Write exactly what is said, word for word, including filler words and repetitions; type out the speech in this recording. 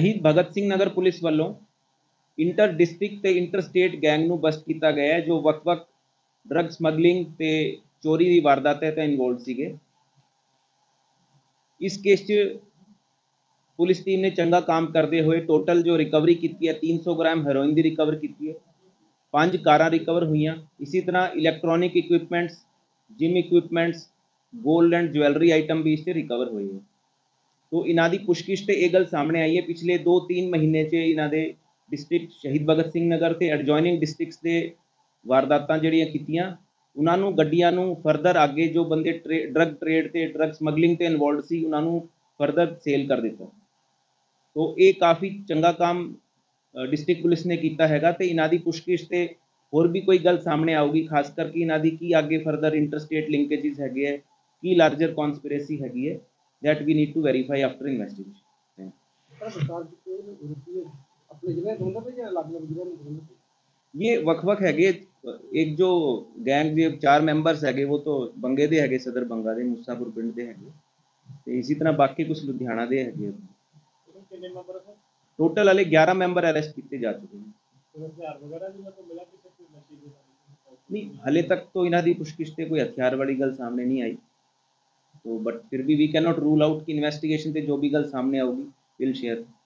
शहीद भगत सिंह नगर पुलिस वालों inter district ते इंटर स्टेट गैंग ਨੂੰ ਬਸਟ ਕੀਤਾ ਗਿਆ ਹੈ ਜੋ ਵੱਖ-ਵੱਖ ਡਰੱਗ ਸਮਗਲਿੰਗ ਤੇ ਚੋਰੀ ਦੀ ਵਾਰਦਾਤਾਂ ਤੇ ਇਨਵੋਲਵ ਸੀਗੇ। इस केस च पुलिस टीम ने चंगा काम करते हुए टोटल जो रिकवरी की है तीन सौ ग्राम हेरोइन की रिकवर की है, पांच कारां रिकवर हुई। इसी तरह electronic equipments, gym equipments, gold and jewellery item भी इससे रिकवर हुए हैं। तो इन्हों की पुछगिछ से यह गल सामने आई है पिछले दो तीन महीने से इन्हों के डिस्ट्रिक्ट शहीद भगत सिंह नगर के एडजॉइनिंग डिस्ट्रिक्ट्स के वारदातां जिहड़ियां कीतियां उन्होंने गड्डियां नूं फरदर आगे जो बंदे ट्रे ड्रग ट्रेड से ड्रग समगलिंग से इनवॉल्व सी उन्होंने फरदर सेल कर दिता। तो ये काफ़ी चंगा काम डिस्ट्रिक्ट पुलिस ने किया हैगा ते इन्हां दी पुछगिछ ते होर भी कोई गल सामने आऊगी, खास करके इन्हां दी की आगे फरदर इंटरस्टेट लिंकेजेस हैगे है, की लार्जर कॉन्सपिरेसी हैगी है, that we need to verify after investigation. ये वख-वख हैगे, एक जो गैंग के चार मैंबर्स हैगे वो तो बंगे दे हैगे, सदर बंगा दे मूसापुर पिंड दे हैगे ते इसी तरह बाकी कुछ लुधियाना दे हैगे। टोटल हले ग्यारह मैंबर अरेस्ट किए जा चुके हैं। नहीं हले तक तो इन्हां दी पुछगिछ ते कोई हथियार वाली गल सामने नहीं आई, तो बट फिर भी we can not rule out कि इन्वेस्टिगेशन ते जो भी गल सामने आऊगी विल शेयर।